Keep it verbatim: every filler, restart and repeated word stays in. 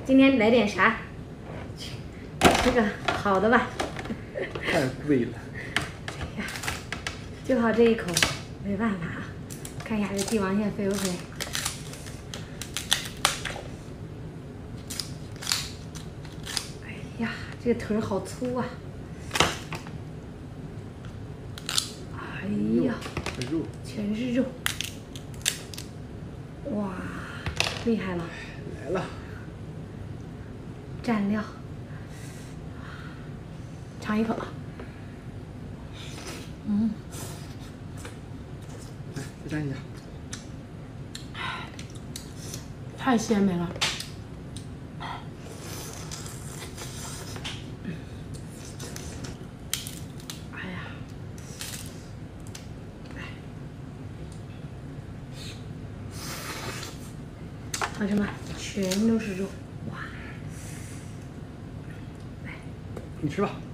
今天来点啥？吃个好的吧。 太贵了。 哎呀，就好这一口，没办法啊。看一下这帝王蟹肥不肥？哎呀，这个腿好粗啊！哎呀， 肉， 全是肉。哇，厉害了！ 来了。 蘸料，尝一口。嗯。 来，再蘸一下。 太鲜美了。哎呀，同志们，全都是肉，哇！来， 你吃吧。